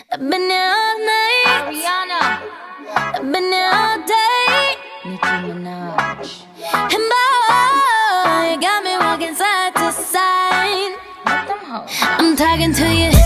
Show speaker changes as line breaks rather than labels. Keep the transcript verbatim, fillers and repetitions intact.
I've been here all night.
Rihanna.
I've been here all day.
Nicki Minaj.
And boy, you got me walking side to side.
Let them hoes.
I'm talking to you.